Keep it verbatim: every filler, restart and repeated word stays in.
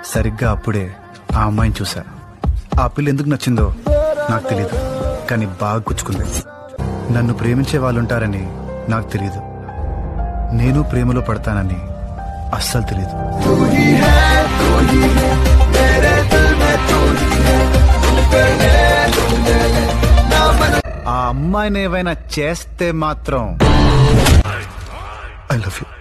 సరిగ్గా అప్పుడే ఆ అమ్మాయిని చూసా. ఆ పిల్ల ఎందుకు నచ్చిందో నాకు తెలీదు, కానీ బాగా గుచ్చుకుంది. నన్ను ప్రేమించే వాళ్ళుంటారని నాకు తెలీదు, నేను ప్రేమలో పడతానని అస్సలు తెలీదు. ఆ అమ్మాయిని ఏవైనా చేస్తే మాత్రం ఐ లవ్ యూ.